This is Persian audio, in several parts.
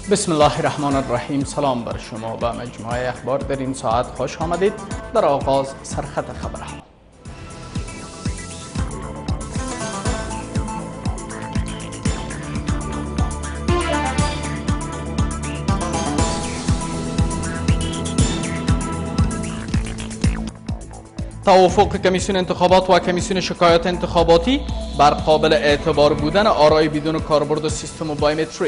بسم الله الرحمن الرحیم. سلام بر شما. به مجموعه اخبار در این ساعت خوش آمدید. در آغاز سرخط خبرها. توافق کمیسیون انتخابات و کمیسیون شکایات انتخاباتی بر قابل اعتبار بودن آرای بدون کاربرد سیستم بایومتریک.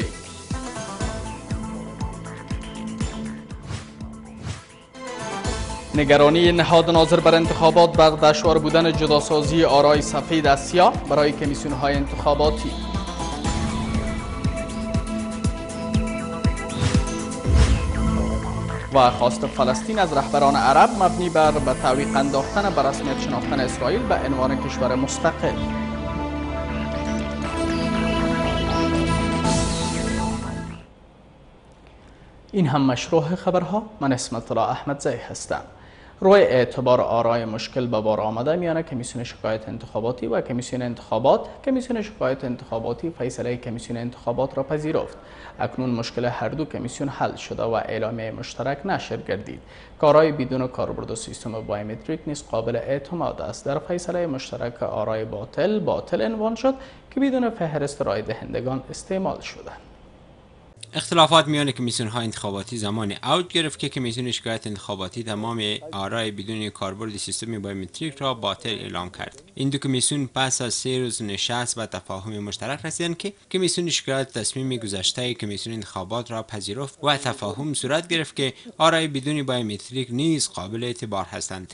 نگرانی نهاد ناظر بر انتخابات بر دشوار بودن جداسازی آرای سفید از سیاه برای کمیسیون های انتخاباتی. و خواست فلسطین از رهبران عرب مبنی بر به تعویق انداختن به رسمیت شناختن اسرائیل به عنوان کشور مستقل. این هم مشروع خبرها. من اسمت الله احمدزی هستم. روی اعتبار آرای مشکل به بار آمده میان کمیسیون شکایت انتخاباتی و کمیسیون انتخابات، کمیسیون شکایت انتخاباتی فیصله کمیسیون انتخابات را پذیرفت. اکنون مشکل هر دو کمیسیون حل شده و اعلامیه مشترک نشر گردید. آرای بدون کاربرد سیستم بایومتریک نیز قابل اعتماد است. در فیصله مشترک آرای باطل عنوان شد که بدون فهرست رای دهندگان استعمال شده. اختلافات میان کمیسیون های انتخاباتی زمان اوج گرفت که کمیسیون شکایت انتخاباتی تمام آرای بدون کاربرد سیستم بایومتریک را باطل اعلام کرد. این دو کمیسیون پس از 3 روز نشست و تفاهم مشترک رسیدند که کمیسیون شکایت تصمیم گذشته کمیسیون انتخابات را پذیرفت و تفاهم صورت گرفت که آرای بدون بایومتریک نیز قابل اعتبار هستند.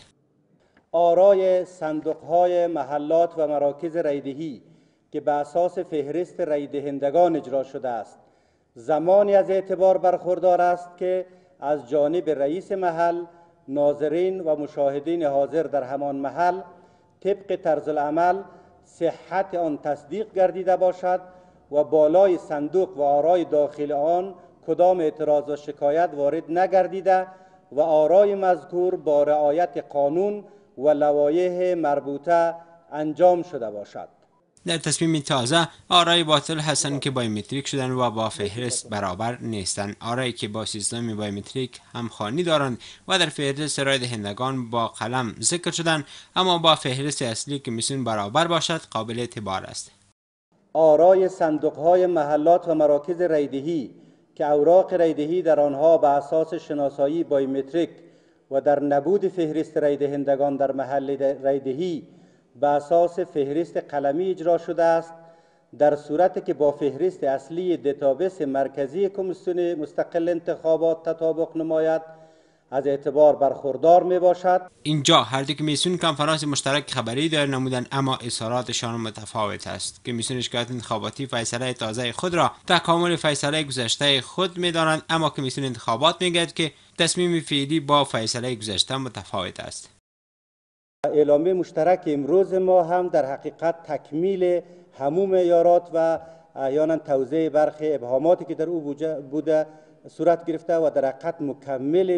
آرای صندوق‌های محلات و مراکز رایدهی که به اساس فهرست رای دهندگان اجرا شده است زمانی از اعتبار برخوردار است که از جانب رئیس محل، ناظرین و مشاهدین حاضر در همان محل طبق طرز العمل صحت آن تصدیق گردیده باشد و بالای صندوق و آرای داخل آن کدام اعتراض و شکایت وارد نگردیده و آرای مذکور با رعایت قانون و لوایح مربوطه انجام شده باشد. در تصمیم تازه آرای باطل هستند که بایومتریک شدن و با فهرست برابر نیستند. آرایی که با سیستم بایومتریک همخوانی دارند و در فهرست رای دهندگان با قلم ذکر شدند اما با فهرست اصلی کمیسیون برابر باشد قابل اعتبار است. آرای صندوق‌های محلات و مراکز رایدهی که اوراق رایدهی در آنها به اساس شناسایی بایومتریک و در نبود فهرست رای دهندگان در محل رایدهی به اساس فهرست قلمی اجرا شده است، در صورتی که با فهرست اصلی دیتابیس مرکزی کمیسیون مستقل انتخابات تطابق نماید از اعتبار برخوردار می باشد. اینجا هر دو کمیسیون کنفرانس مشترک خبری دایر نمودند اما اظهاراتشان متفاوت است. کمیسیون شکایت انتخاباتی فیصله تازه خود را تکامل فیصله گذشته خود می دانند اما کمیسیون انتخابات می گوید که تصمیم فعلی با فیصله گذشته متفاوت است. اعلامیه مشترک امروز ما هم در حقیقت تکمیل همون معیارات و احیانا توضیح برخی ابهاماتی که در او بوده صورت گرفته و در حقیقت مکمل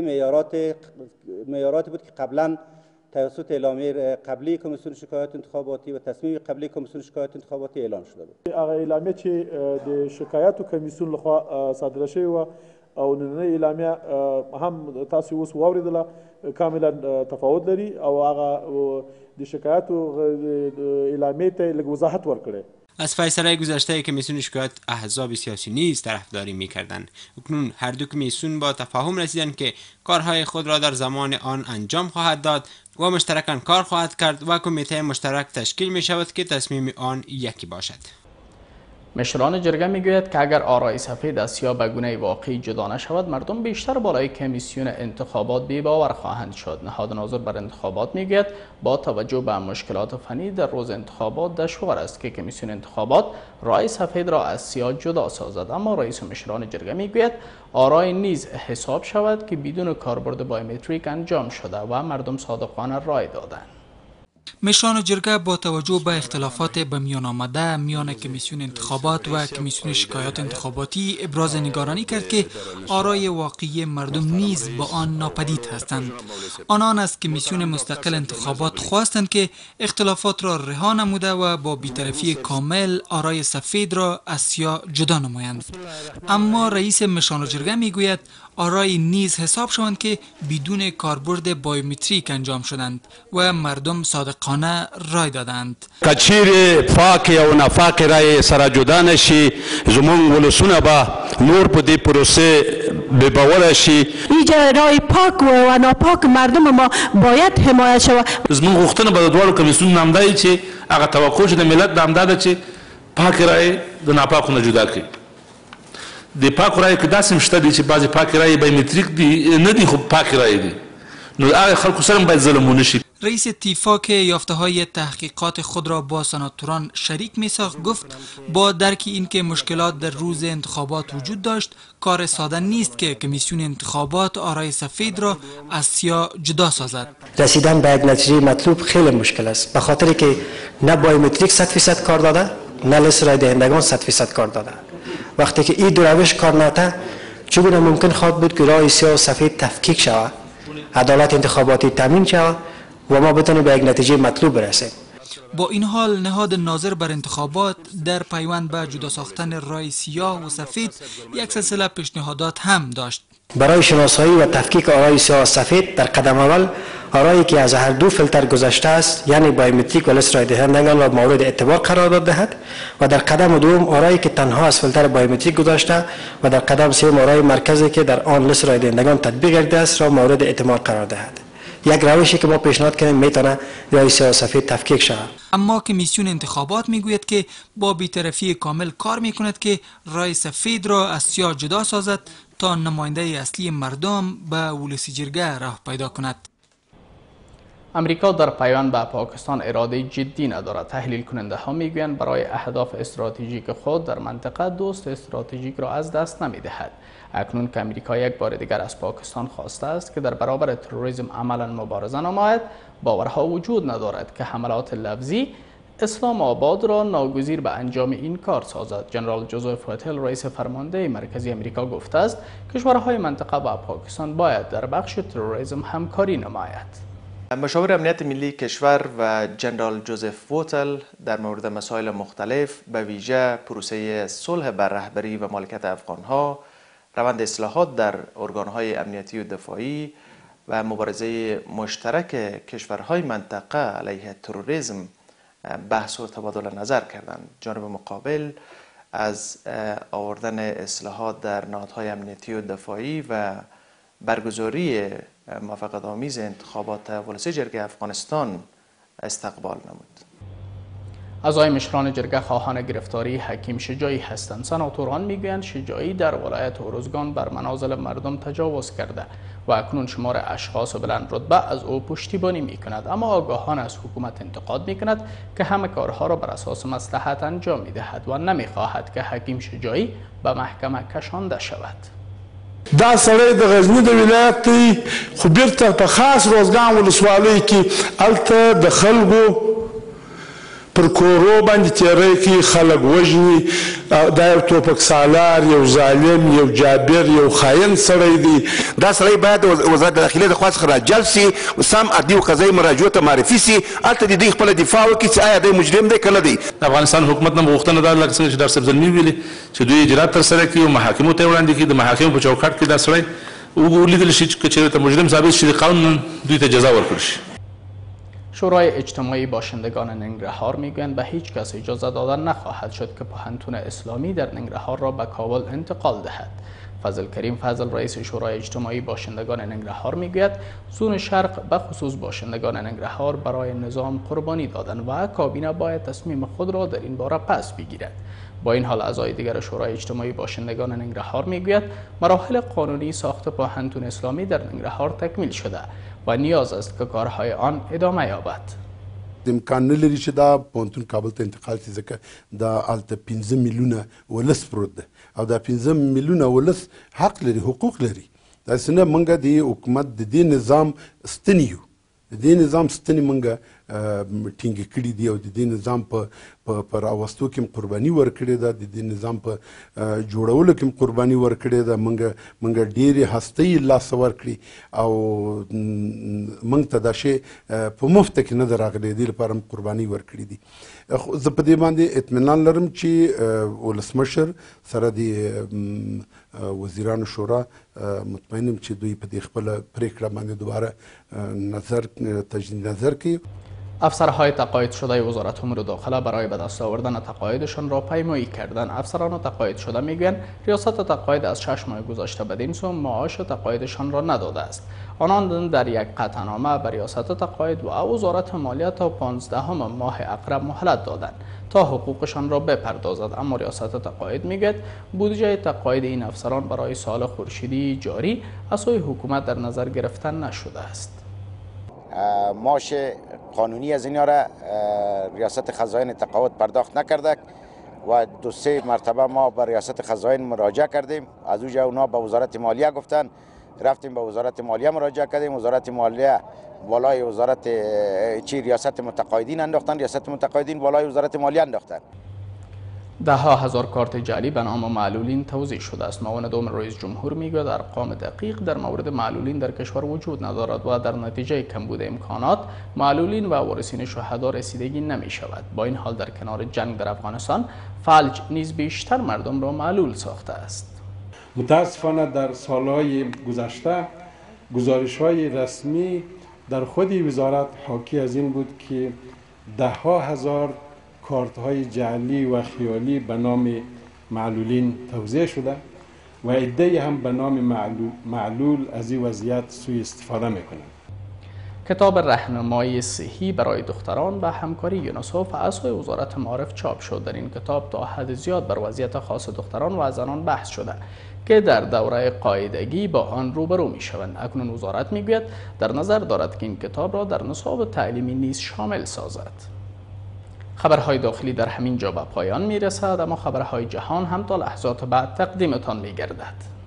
معیارات بود که قبلا توسط اعلامیه قبلی کمیسیون شکایات انتخاباتی و تصمیم قبلی کمیسیون شکایات انتخاباتی اعلان شده بود. هغه اعلامیه چې د شکایاتو کمیسیون لخوا صادره شوې وه او نننۍ اعلامیه هم تاسو اوس واورېدله کاملا تفاوت لري او هغه د شکایاتو اعلامیې ته لږ وضاحت ورکړی. از فیصله گذشته کمیسیون شکایت احزاب سیاسی نیز طرفداری می‌کردند. اکنون هر دو کمیسیون با تفاهم رسیدند که کارهای خود را در زمان آن انجام خواهد داد و مشترکاً کار خواهد کرد و کمیته مشترک تشکیل می شود که تصمیم آن یکی باشد. مشران جرگه میگوید که اگر آرای سفید از سیاه به گونه واقعی جدا نشود مردم بیشتر بالای کمیسیون انتخابات بی‌باور خواهند شد. نهاد ناظر بر انتخابات میگوید با توجه به مشکلات فنی در روز انتخابات دشوار است که کمیسیون انتخابات رای سفید را از سیاه جدا سازد، اما رئیس مشران جرگه میگوید آرای نیز حساب شود که بدون کاربرد بایومتریک انجام شده و مردم صادقانه رای دادند. مشران جرگه با توجه به اختلافات به میان آمده میان کمیسیون انتخابات و کمیسیون شکایات انتخاباتی ابراز نگرانی کرد که آرای واقعی مردم نیز با آن ناپدید هستند. آنان از کمیسیون مستقل انتخابات خواستند که اختلافات را رها نموده و با بی‌طرفی کامل آرای سفید را از سیاه جدا نمایند. اما رئیس مشران جرگه میگوید آرای نیز حساب شوند که بدون کاربرد بایومتریک انجام شدند و مردم صادقانه رای دادند. کچیر پاک یا نفاق رای سره جدا نشي زمون ولسونه با نور په دې پروسه به باور شي. اینجا رای پاک و ناپاک مردم ما باید حمایت شود. زمون غوښتنه به د دواړو کمیسیون نامداري چې هغه توقع چې د ملت د همدا ده چې پاک رای د ناپاکو نه جدا کړي. د پاکو رایو کې داسې شته دي چې بعضې پاکې رایې بایومتریک دي نه دي خو پاکې رایې دي نو هغه خلکو سره هم باید ظلم ونه شي. رئیس اتفاق یافته های تحقیقات خود را با سناتوران شریک میساخت گفت با درک این که مشکلات در روز انتخابات وجود داشت کار ساده نیست که کمیسیون انتخابات آرای سفید را از سیاه جدا سازد. رسیدن به یک نتیجه مطلوب خیلی مشکل است به خاطر که نه بایومتریک 100% کار داده نه لیست رای دهندگان 100% کار داده. وقتی که این دو روش کار ناته چگونه ممکن خواهد بود که رای سیاه و سفید تفکیک شود عدالت انتخاباتی تامین شود و ما بتونیم به یک نتیجه مطلوب برسیم. با این حال نهاد ناظر بر انتخابات در پیوند به جدا ساختن رای سیاه و سفید یک سلسله پیشنهادات هم داشت. برای شناسایی و تفکیک آرای سیاه و سفید در قدم اول آرایی که از هر دو فیلتر گذشته است یعنی بایومتریک و لیست رای دهندگان را مورد اعتبار قرار داده دهد و در قدم دوم آرایی که تنها از فیلتر بایومتریک گذاشته و در قدم سوم آرای مرکزی که در آن لیست رای دهندگان تطبیق گردیده است را مورد اعتبار قرار دهد. یک روشی که ما پیشنهاد کردیم میتونه رای سیاه و سفید تفکیک شود. اما کمیسیون انتخابات میگوید که با بی‌طرفی کامل کار میکند که رای سفید را از سیاه جدا سازد تا نماینده اصلی مردم به ولسی جرگه راه پیدا کند. امریکا در پیوند به پاکستان اراده جدی ندارد. تحلیل کننده ها میگویند برای اهداف استراتژیک خود در منطقه دوست استراتژیک را از دست نمیدهد. اکنون که امریکا یک بار دیگر از پاکستان خواسته است که در برابر تروریسم عملا مبارزه نماید، باورها وجود ندارد که حملات لفظی اسلام آباد را ناگزیر به انجام این کار سازد. جنرال جوزف وتل رئیس فرمانده مرکزی امریکا گفته است کشورهای منطقه با پاکستان باید در بخش تروریسم همکاری نماید. مشاور امنیت ملی کشور و جنرال جوزف وتل در مورد مسائل مختلف به ویژه پروسه صلح بر رهبری و مالکیت افغانها، روند اصلاحات در ارگانهای امنیتی و دفاعی و مبارزه مشترک کشورهای منطقه علیه تروریسم بحث و تبادل نظر کردند. جانب مقابل از آوردن اصلاحات در نهادهای امنیتی و دفاعی و برگزاری موفقیت‌آمیز انتخابات ولسی جرگه افغانستان استقبال نمود. اعضای مشران جرگه خواهان گرفتاری حکیم شجاعی هستند. سناتوران میگویند شجاعی در ولایت ارزگان بر منازل مردم تجاوز کرده و اکنون شمار اشخاص بلند رتبه از او پشتیبانی میکند، اما آگاهان از حکومت انتقاد میکند که همه کارها را بر اساس مصلحت انجام میدهد و نمیخواهد که حکیم شجاعی به محکمه کشانده شود. دا سړی د غزنی د ولایت دی خو بیرته په خاص روزګان ولسوالۍ کې هلته د خلکو پر کورو باندې تیری کوي، خلک وژني. دا یو ټوپک سالار، یو ظالم، یو جابر، یو خاین سړی دی. دا سړی باید وزارت داخلي د خوا څخه راجلب سي، سم عدلي او قضایي مراجعو ته معرفي سي، هلته د دوی خپله دفاع وکړي چې آیا دی مجرم دی که نه دی. د افغانستان حکومت نه غوښتنه دا لکه څنګه چې ډاکټر صاحب زلمي ویلي چې دوی اجرات ترسره کړي او محاکمو ته یې وړاندې کړي. د محاکمو په چوکاټ کې دا سړی ولیدل شي چې چېرته مجرم ثابت شي، د قانون دوی ته جزا ورکړل شي. شورای اجتماعی باشندگان ننگرهار میگویند به هیچ کس اجازه داده نخواهد شد که پوهنتون اسلامی در ننگرهار را به کابل انتقال دهد. فضل کریم فضل رئیس شورای اجتماعی باشندگان ننگرهار میگوید زون شرق به خصوص باشندگان ننگرهار برای نظام قربانی دادن و کابینه باید تصمیم خود را در این باره پس بگیرد. با این حال اعضای دیگر شورای اجتماعی باشندگان ننگرهار میگوید مراحل قانونی ساخت پوهنتون اسلامی در ننگرهار تکمیل شده و نیاز است که کارهای آن ادامه یابد. امکان نه لري چې دا پوهنتون کابل ته انتقال شي ځکه دا هلته 15 میلیونه ولس پروت ده او دا 15 میلیونه ولس حق لري، حقوق لري. داسې نه موږ د حکومت د دې نظام ستنې یو، د دې نظام ستنې موږ ټینګ کړي دي او د دې نظام په راوستو کې قرباني ورکړې ده، د دې نظام په جوړولو کې قرباني ورکړې ده. موږ ډېرې هستۍ لاسه ورکړي او موږ ته دا شی په مفته کې نه ده راغلی، دې لپاره هم قرباني ورکړي دي. زه په دې باندې اطمینان لرم چې ولسمشر سره د وزیرانو شورا مطمئن یم چې دوی په دې خپله پرېکړه باندې دوباره تجدید نظر کوي. افسرهای تقاعد شده وزارت امور داخله برای به دست آوردن تقاعدشان را پیمایی کردند. افسران تقاعد شده میگویند ریاست تقاعد از 6 ماه گذشته بدین سو معاش تقاعدشان را نداده است. آنان در یک قطعنامه به ریاست تقاعد و وزارت مالیه تا 15 ماه اقرب مهلت دادند تا حقوقشان را بپردازد، اما ریاست تقاعد میگوید بودجه تقاعد این افسران برای سال خورشیدی جاری از سوی حکومت در نظر گرفته نشده است. معاش قانونی از اینا را ریاست خزائن تقاعد پرداخت نکرده و 2-3 مرتبه ما به ریاست خزائن مراجعه کردیم. از اونجا اونا به وزارت مالیه گفتن، رفتیم به وزارت مالیه مراجعه کردیم. وزارت مالیه بالای وزارت ریاست متقاعدین انداختن، ریاست متقاعدین بالای وزارت مالیه انداختن. 10,000 کارت جعلی به نام معلولین توزیع شده است. معاون دوم رئیس جمهور میگوید ارقام دقیق در مورد معلولین در کشور وجود ندارد و در نتیجه کمبود امکانات معلولین و وارثین شهدا رسیدگی نمی شود. با این حال در کنار جنگ در افغانستان فلج نیز بیشتر مردم را معلول ساخته است. متاسفانه در سالهای گذشته گزارش‌های رسمی در خود وزارت حاکی از این بود که 10,000 کارت‌های جعلی و خیالی به نام معلولین توزیع شده و عده‌ای هم به نام معلول از این وضعیت سوء استفاده می‌کنند. کتاب راهنمایی صحی برای دختران به همکاری یونیسف از سوی وزارت معارف چاپ شد. در این کتاب تا حد زیاد بر وضعیت خاص دختران و زنان بحث شده که در دوره قاعدگی با آن روبرو می شوند. اکنون وزارت میگوید در نظر دارد که این کتاب را در نصاب تعلیمی نیز شامل سازد. خبرهای داخلی در همین جا به پایان می رسد، اما خبرهای جهان هم تا لحظات بعد تقدیمتان می گردد.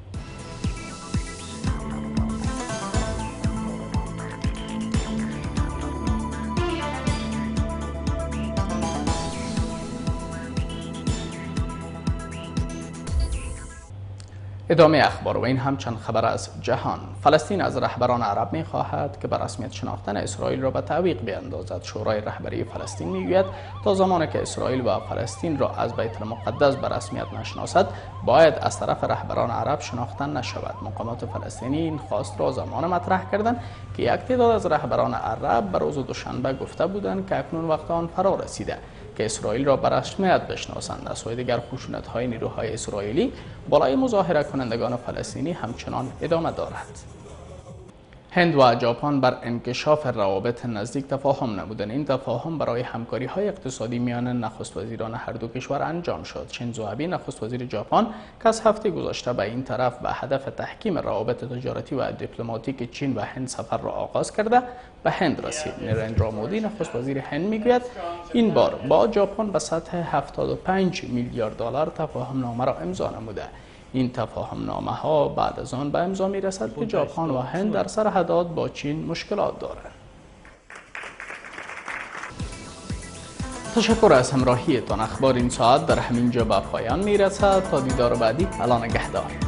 ادامه اخبار و این هم چند خبر از جهان. فلسطین از رهبران عرب می خواهد که به رسمیت شناختن اسرائیل را به تعویق بیاندازد. شورای رهبری فلسطین میگوید تا زمانی که اسرائیل و فلسطین را از بیت المقدس به رسمیت نشناسد باید از طرف رهبران عرب شناخته نشود. مقامات فلسطینی این خواست را زمان مطرح کردند که یک تعداد از رهبران عرب به روز دوشنبه گفته بودند که اکنون وقت آن فرا رسیده که اسرائیل را به رسمیت بشناسند. از سوی دیگر خشونت‌های نیروهای اسرائیلی بالای مظاهره کنندگان فلسطینی همچنان ادامه دارد. هند و ژاپن بر انکشاف روابط نزدیک تفاهم نمودند. این تفاهم برای همکاری‌های اقتصادی میان نخست وزیران هر دو کشور انجام شد. شینزو آبه نخست وزیر ژاپن که از هفته گذشته به این طرف به هدف تحکیم روابط تجارتی و دیپلماتیک چین و هند سفر را آغاز کرده به هند رسید. نریندرا مودی نخست وزیر هند میگوید این بار با ژاپن به سطح 75 میلیارد دلار تفاهم نامه را امضا نموده. این تفاهم نامه ها بعد از آن به امضا می رسد که ژاپن و هند در سرحدات با چین مشکلات دارند. تشکر از همراهیتان. اخبار این ساعت در همین جا به پایان می رسد. تا دیدار بعدی، الله نگهدار.